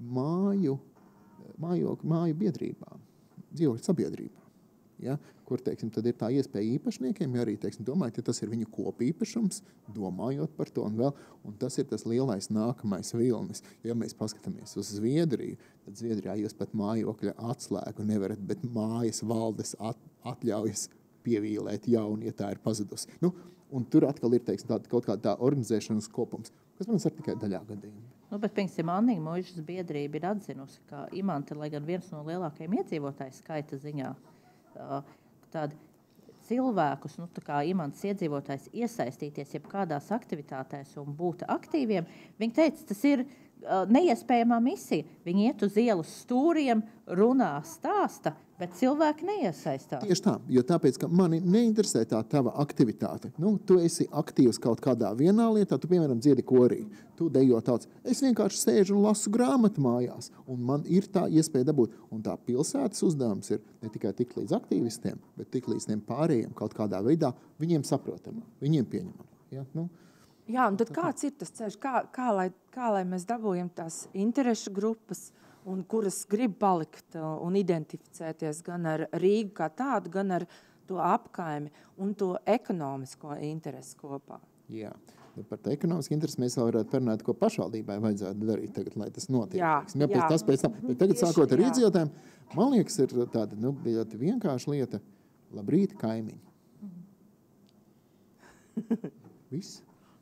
māju, Māju, māju biedrībām, dzīvokļu sabiedrībām, ja, kur, teiksim, tad ir tā iespēja īpašniekiem, ja arī, teiksim, domājot, ja tas ir viņu kopīpašums, domājot par to un vēl, un tas ir tas lielais nākamais vilnis. Ja mēs paskatāmies uz Zviedriju, tad Zviedrijā jūs pat mājokļa atslēgu nevarat, bet mājas valdes at, atļaujas pievīlēt jaunu, ja tā ir pazudusi. Nu, un tur atkal ir, teiksim, tā, kaut kāda tā organizēšanas kopums, kas, protams, ir tikai daļā gadījumā. Nu, bet, piemēram, Anniņa Mūžas biedrība ir atzinusi, ka Imante, lai gan viens no lielākajiem iedzīvotāju skaita ziņā, tādi cilvēkus, nu, tā kā Imantes iedzīvotājs iesaistīties jebkādās aktivitātēs un būt aktīviem, viņi teica, tas ir neiespējamā misija. Viņi iet uz ielas stūriem, runā, stāsta, bet cilvēki neiesaistās. Tieši tā, jo tāpēc, ka mani neinteresē tā tava aktivitāte. Nu, tu esi aktīvs kaut kādā vienā lietā, tu, piemēram, dziedi korī, tu dejo tāds, es vienkārši sēžu un lasu grāmatu mājās, un man ir tā iespēja dabūt. Un tā pilsētas uzdevums ir ne tikai tik līdz aktīvistiem, bet tik līdz tiem pārējiem kaut kādā veidā, viņiem saprotamā, viņiem pieņemamā. Ja? Nu, Jā, un tad kāds ir tas ceļš, kā, kā, lai, kā lai mēs dabūjam tās interešu grupas, un kuras grib palikt un identificēties gan ar Rīgu kā tādu, gan ar to apkaimi un to ekonomisko interesi kopā. Jā, par to ekonomisku interesi mēs vēl varētu parunāt, ko pašvaldībai vajadzētu darīt tagad, lai tas notiek. Jā, ja, jā. Tas pēc tam, bet tagad Tieši, sākot ar jā. iedzīvotājiem, man liekas, ir tāda nu, ļoti vienkārša lieta. Labrīt, kaimiņi. Viss.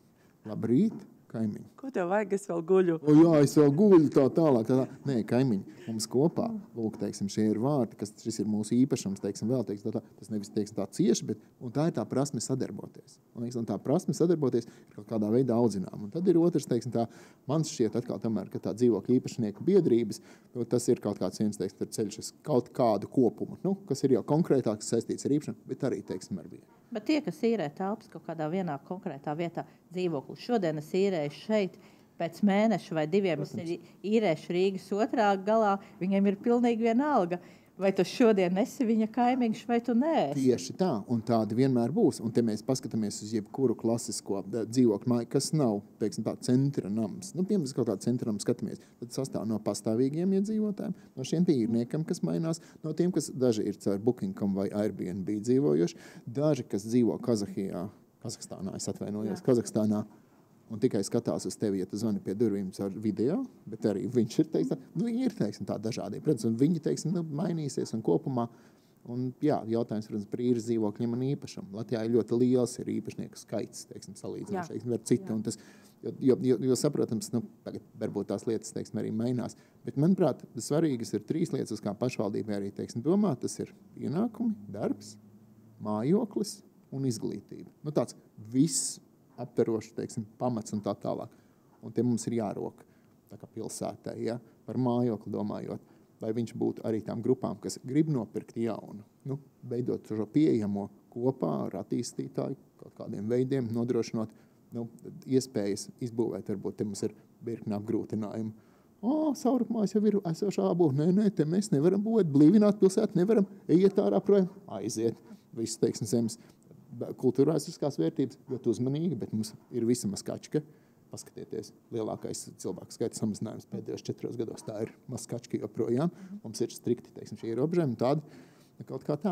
Labrīt, kaimiņi. Ko tev vajag, es vēl guļu? O jā, es vēl guļu tā tālāk. Tā, tā. Nē, kaimiņi, mums kopā, lūk, teiksim, šie ir vārti, kas šis ir mūsu īpašums, teiksim, vēl, teiksim, tā, tā, tas nevis, teiksim, tā cieši, bet, un tā ir tā prasme sadarboties. Un, teiksim, tā prasme sadarboties ir kaut kādā veidā audzinām. Un tad ir otrs, teiksim, tā, man šķiet atkal tomēr, ka tā dzīvokļa īpašnieku biedrības, nu, tas ir kaut kāds viens, teiksim, ceļš uz kaut kādu kopumu, nu, kas ir jau konkrētāk saistīts ar īpašanu, bet arī, teiksim, ar vienu. Bet tie, kas īrē telpas kaut kādā vienā konkrētā vietā dzīvokli, šodien es īrēju šeit, pēc mēneša vai diviem es īrēšu Rīgas otrā galā, viņiem ir pilnīgi vienalga. Vai tu šodien esi viņa kaimiņš, vai tu neesi? Tieši tā, un tādi vienmēr būs. Un te mēs paskatāmies uz jebkuru klasisko dzīvokļu māju, kas nav, teiksim, tā centra nams. Nu, piemēram, kaut kādu centra namu skatāmies, tad sastāv no pastāvīgiem iedzīvotājiem, no šiem tīrniekam, kas mainās, no tiem, kas daži ir caur booking dot com vai Airbnb dzīvojuši, daži, kas dzīvo Kazahijā, Kazahstānā, es atvainojos, Jā. Kazahstānā, un tikai skatās uz tevi, ja tu zvani pie durvīm caur video, bet arī viņš ir, teiksim, nu, viņi ir, teiksim, tā dažādi. Protams, un viņi, teiksim, nu, mainīsies un kopumā, un jā, jautājums, protams, par īres dzīvokļiem un īpašam. Latvijā ir ļoti liels ir īpašnieku skaits, teiksim, salīdzinoši, teiksim, ar citu, un tas, jo, jo, jo saprotams, nu, tagad varbūt tās lietas, teiksim, arī mainās, bet, manuprāt, svarīgas ir trīs lietas, uz kā pašvaldībai arī, teiksim, domā, tas ir ienākumi, darbs, mājoklis un izglītība. Nu, tāds viss aptveroši, teiksim, pamats un tā tālāk. Un te mums ir jārok, tā kā pilsētā, ja, par mājokli domājot, lai viņš būtu arī tām grupām, kas grib nopirkt jaunu, nu, veidot šo pieejamo kopā ar attīstītāju, kaut kādiem veidiem, nodrošinot, nu, iespējas izbūvēt, varbūt te mums ir virkni apgrūtinājumi. Ā, Saurupmājs jau ir esošā būvē, nē, nē, te mēs nevaram būvēt, blīvināt pilsētu, nevaram, ejiet ārā projām, aiziet, visu, teiksim, zemes kultūrvēsturiskās vērtības, ļoti uzmanīgi, bet mums ir visa maskačka. Paskatieties, lielākais cilvēku skaita samazinājums pēdējos četros gados, tā ir maskačka joprojām. Mums ir strikti, teiksim, šie ierobežojumi, tādi kaut kā tā.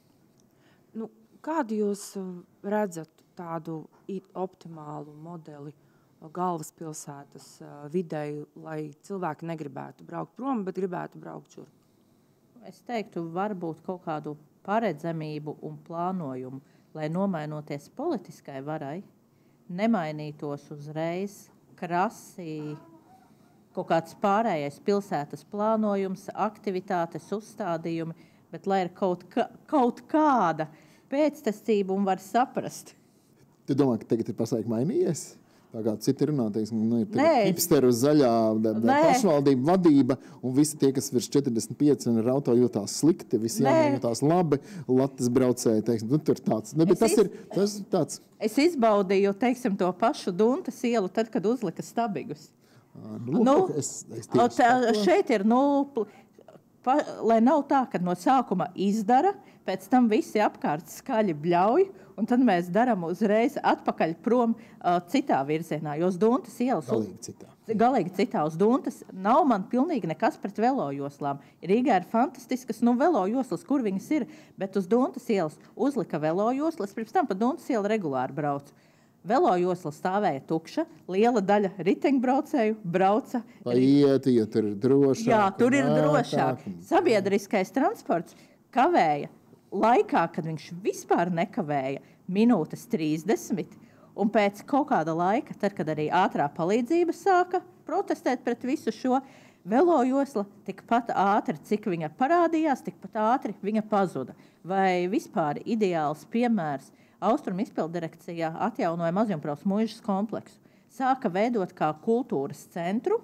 Nu, kādu jūs redzat tādu optimālu modeli galvaspilsētas videi, lai cilvēki negribētu braukt prom, bet gribētu braukt šur? Es teiktu, varbūt kaut kādu paredzamību un plānojumu, lai nomainoties politiskai varai, nemainītos uzreiz krasi kaut kāds pārējais pilsētas plānojums, aktivitātes, uzstādījumi, bet lai ir kaut, ka, kaut kāda pēctecība un var saprast. Tu domā, ka tagad ir pasaik mainījies? Tā kā citi runā, teiksim, nu, ir hipsteru zaļā da, da, pašvaldība vadība, un visi tie, kas virs četrdesmit pieci un ar auto jūtās slikti, visi jauni jūtās labi, latas braucēji, teiksim, nu, tur tāds. Ne, bet tas iz... ir tas tāds. Es izbaudīju, teiksim, to pašu Duntas ielu, tad, kad uzlika stabigus. À, nu, nu, es, es tā, šeit ir, nu, pa, lai nav tā, ka no sākuma izdara, pēc tam visi apkārt skaļi bļauj, un tad mēs darām uzreiz atpakaļ prom uh, citā virzienā, jo uz Duntas ielas... Galīgi citā. Galīgi citā uz Duntas nav man pilnīgi nekas pret velojoslām. Rīgā ir fantastiskas, nu, velojoslas, kur viņas ir, bet uz Duntas ielas uzlika velojoslas, pirms tam pa Duntas ielu regulāri braucu. Velojosla stāvēja tukša, liela daļa riteņbraucēju brauca... Lai ieti, jo tur ir drošāk. Jā, tur ir drošāk. Sabiedriskais transports kavēja laikā, kad viņš vispār nekavēja, minūtes trīsdesmit, un pēc kaut kāda laika, tad, kad arī ātrā palīdzība sāka protestēt pret visu šo, velojosla tikpat ātri, cik viņa parādījās, tikpat ātri viņa pazuda. Vai vispār ideāls piemērs Austrumu izpilddirekcijā atjaunoja Mazjumpraus muižas kompleksu. Sāka veidot kā kultūras centru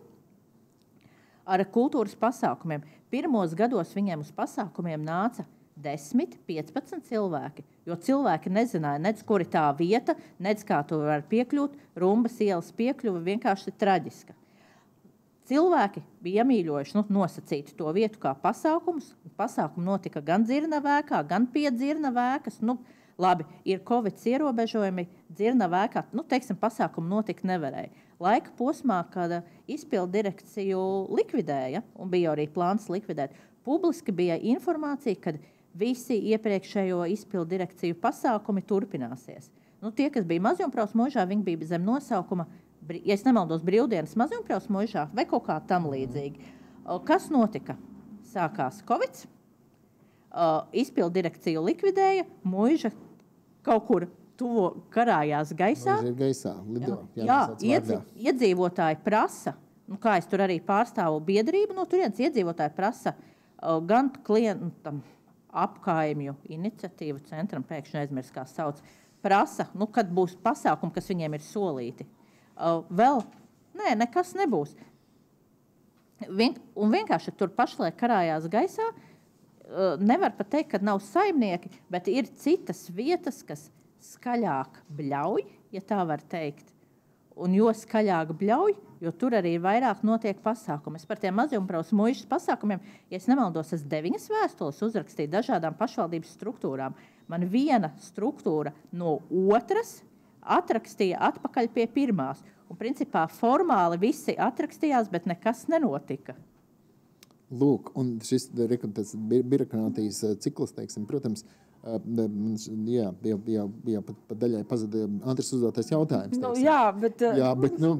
ar kultūras pasākumiem. Pirmos gados viņiem uz pasākumiem nāca desmit, piecpadsmit cilvēki, jo cilvēki nezināja, nec kur ir tā vieta, nec kā tu var piekļūt, Rumbas ielas piekļuva vienkārši traģiska. Cilvēki bija iemīļojuši, nu, nosacīti to vietu kā pasākumus. Pasākumi notika gan Dzirnavēkā, gan pie Dzirnavēkas. Nu, labi, ir Covid ierobežojumi, Dzirnavēkā, nu, teiksim, pasākumu notikt nevarēja. Laika posmā, kad izpildu direkciju likvidēja, un bija arī plāns likvidēt, publiski bija informācija, kad visi iepriekšējo izpildu direkciju pasākumi turpināsies. Nu, tie, kas bija Mazjumpraus muižā, viņi bija zem nosaukuma, ja es nemaldos, brīvdienas Mazjumpraus muižā vai kaut kā tam līdzīgi. Kas notika? Sākās Covids, izpildu direkciju likvidēja, muiža kaut kur tuvo karājās gaisā. Ir gaisā, lido. Jā, jā iedzi, iedzīvotāji prasa, nu, kā es tur arī pārstāvu biedrību, no turienes iedzīvotāji prasa uh, gan klientam apkaimju iniciatīvu centram, pēkšņi aizmirst, kā sauc, prasa, nu, kad būs pasākumi, kas viņiem ir solīti. Uh, vēl, nē, nekas nebūs. Vien, un vienkārši tur pašlaik karājās gaisā, uh, nevar pat teikt, ka nav saimnieki, bet ir citas vietas, kas skaļāk bļauj, ja tā var teikt. Un jo skaļāk bļauj, jo tur arī vairāk notiek pasākumi. Es par tiem mazjumpraus muižas pasākumiem, ja es nemaldos, es deviņas vēstules uzrakstīju dažādām pašvaldības struktūrām. Man viena struktūra no otras atrakstīja atpakaļ pie pirmās. Un principā formāli visi atrakstījās, bet nekas nenotika. Lūk, un šis birokrātijas cikls, teiksim, protams, jā, jau, jau, jau pat, pat daļai pazuda Andris uzdotais jautājums. Nu, jā, bet... Jā, bet, nu...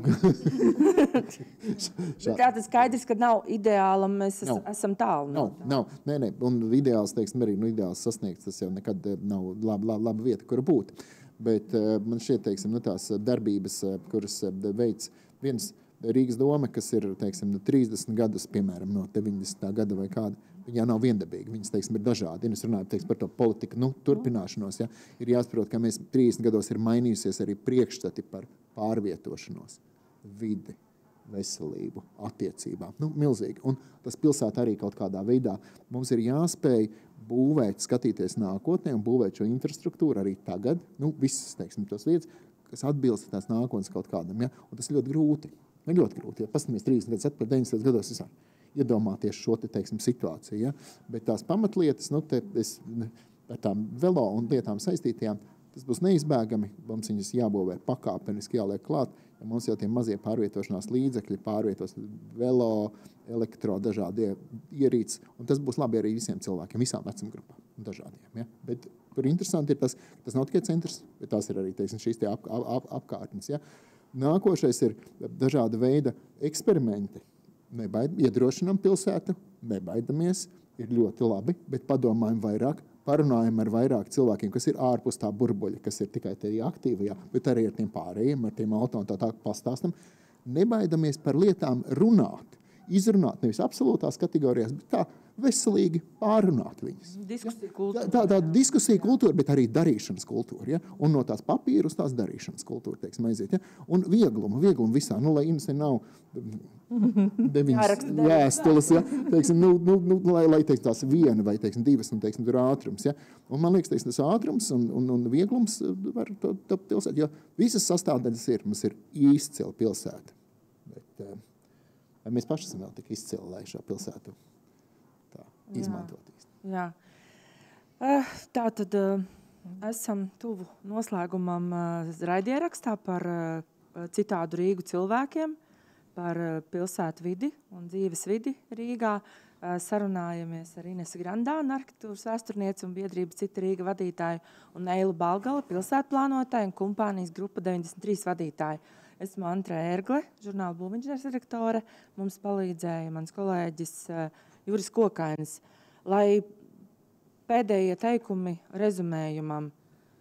bet tā tas skaidrs, ka nav ideāla, mēs es, esam tālu. Nav, nav, nē, nē, un ideāls, teiksim, arī, nu, ideāls sasniegts, tas jau nekad nav laba, laba, laba vieta, kura būt. Bet man šķiet, teiksim, nu, tās darbības, kuras veids viens Rīgas doma, kas ir, teiksim, trīsdesmit gadus, piemēram, no deviņdesmitā gada vai kāda, viņā nav viendabīga, viņas, teiksim, ir dažādi. Ja es runāju, teiksim, par to politiku, nu, turpināšanos, ja, ir jāsaprot, ka mēs trīsdesmit gados ir mainījusies arī priekšstati par pārvietošanos, vidi, veselību, attiecībām. Nu, milzīgi. Un tas pilsētā arī kaut kādā veidā mums ir jāspēj būvēt, skatīties nākotnē un būvēt šo infrastruktūru arī tagad, nu, visas, teiksim, tos vietas, kas atbilst tās nākotnes kaut kādam, ja, un tas ļoti grūti. Ne ļoti grūti, ja paskatāmies trīsdesmit gadus atpakaļ, deviņdesmit gados visā iedomāties šo te, teiksim, situāciju. Ja? Bet tās pamatlietas, nu, te, es, ar tām velo un lietām saistītajām, tas būs neizbēgami, mums viņas jābūvē pakāpeniski, jāliek klāt, ja mums jau tie mazie pārvietošanās līdzekļi, pārvietos velo, elektro, dažādie ierīces, un tas būs labi arī visiem cilvēkiem, visām vecumgrupām un dažādiem. Ja? Bet tur interesanti ir tas, tas nav tikai centrs, bet tās ir arī, teiksim, šīs tie ap, ap, ap, apkārtnes, ja? Nākošais ir dažāda veida eksperimenti. Nebaid, iedrošinam pilsētu, nebaidamies, ir ļoti labi, bet padomājam vairāk, parunājam ar vairāk cilvēkiem, kas ir ārpus tā burbuļa, kas ir tikai tajā aktīvajā, bet arī ar tiem pārējiem, ar tiem auto un tā tā pastāstam. Nebaidamies par lietām runāt, izrunāt nevis absolūtās kategorijās, bet tā veselīgi pārunāt viņas. Diskusija kultūra. Tā, tā diskusija kultūra, bet arī darīšanas kultūra. Ja? Un no tās papīra uz tās darīšanas kultūra, teiksim, aiziet. Ja? Un vieglumu, vieglumu visā. Nu, lai Inese nav deviņas vēstules, ja? Teiksim, nu, nu, nu, lai, lai teiksim, tās viena vai teiksim, divas, un teiksim, tur ātrums. Ja? Un man liekas, teiksim, tas ātrums un, un, un vieglums var to, to pilsētu. Jo visas sastāvdaļas ir, mums ir izcila pilsēta. Bet vai mēs paši esam vēl tik izcili, lai šo pilsētu izmantot īsti. Jā. Tā tad esam tuvu noslēgumam raidierakstā par citādu Rīgu cilvēkiem, par pilsētu vidi un dzīves vidi Rīgā. Sarunājamies ar Inesu Grandānu, arhitektūras vēsturnieci un biedrības Cita Rīga vadītāju, un Eilu Balgala, pilsētu plānotāju un kompānijas grupa deviņdesmit trīs vadītāju. Esmu Antra Ērgle, žurnāla būvinženieris redaktore. Mums palīdzēja mans kolēģis Juris Kokainis. Lai pēdējie teikumi rezumējumam,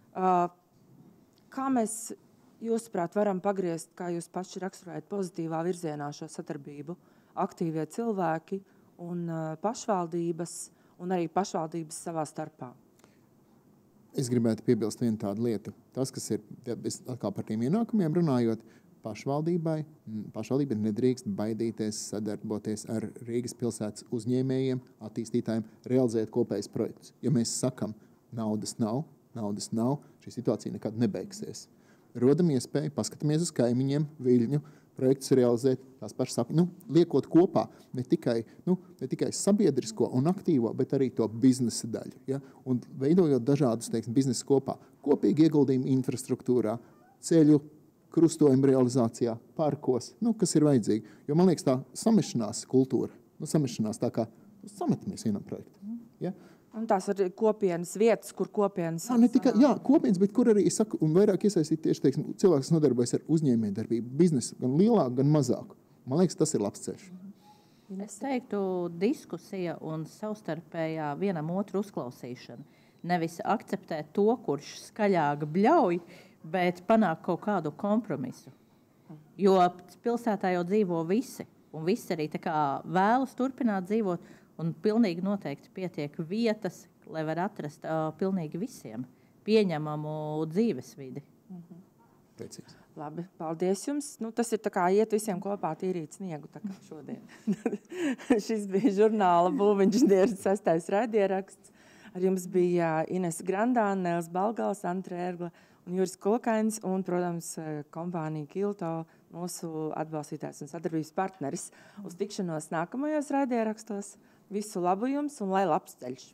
kā mēs, jūsuprāt, varam pagriezt, kā jūs paši raksturējat pozitīvā virzienā šo sadarbību, aktīvie cilvēki un pašvaldības, un arī pašvaldības savā starpā? Es gribētu piebilst vienu tādu lietu. Tas, kas ir, atkal par tiem ienākumiem runājot, pašvaldībai, pašvaldība nedrīkst baidīties sadarboties ar Rīgas pilsētas uzņēmējiem, attīstītājiem, realizēt kopējas projektus. Ja mēs sakam, naudas nav, naudas nav, šī situācija nekad nebeigsies. Rodam iespēju, paskatāmies uz kaimiņiem, Viļņu, projektus realizēt, tās pašas, nu, liekot kopā ne tikai, nu, ne tikai sabiedrisko un aktīvo, bet arī to biznesa daļu. Ja? Un veidojot dažādus, teiksim, biznesa kopā, kopīgi ieguldījumi infrastruktūrā, ceļu, krustojumu realizācijā, parkos, nu, kas ir vajadzīgi. Jo, man liekas, tā samešanās kultūra, nu, samešanās tā kā sametamies vienam projektam. Ja? Un tās ir kopienas vietas, kur kopienas... Jā, ne tikai, jā, kopienas, bet kur arī, es saku, un vairāk iesaistīt tieši, teiksim, cilvēks nodarbojas ar uzņēmējdarbību, biznesu, gan lielāku, gan mazāku. Man liekas, tas ir labs ceļš. Es teiktu, diskusija un savstarpējā vienam otru uzklausīšana. nevis akceptēt to, kurš skaļāk bļauj, bet panāk kaut kādu kompromisu. Jo pilsētā jau dzīvo visi, un visi arī tā kā vēlas turpināt dzīvot, un pilnīgi noteikti pietiek vietas, lai var atrast uh, pilnīgi visiem pieņemamu dzīvesvidi. Mhm. Precīzi. Labi, paldies jums. Nu, tas ir tā kā iet visiem kopā tīrīt sniegu tā kā šodien. Šis bija žurnāla Būvinženieris sestais raidieraksts. Ar jums bija Ines Grandāne, Nēls Balgals, Antra Ērgla un Juris Kolkains un, protams, kompānija Kilto, mūsu atbalstītājs un sadarbības partneris. Uz tikšanos nākamajos raidierakstos. Visu labu jums un lai labs ceļš!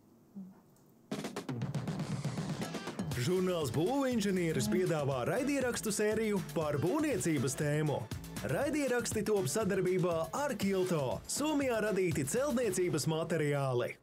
Žurnāls Būvinženieris piedāvā raidierakstu sēriju par būvniecības tēmu. Raidieraksti top sadarbībā ar Kilto, Somijā radīti celtniecības materiāli.